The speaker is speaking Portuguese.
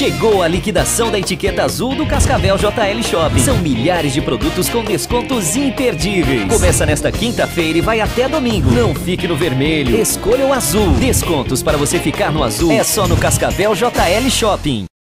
Chegou a liquidação da etiqueta azul do Cascavel JL Shopping. São milhares de produtos com descontos imperdíveis. Começa nesta quinta-feira e vai até domingo. Não fique no vermelho, escolha o azul. Descontos para você ficar no azul é só no Cascavel JL Shopping.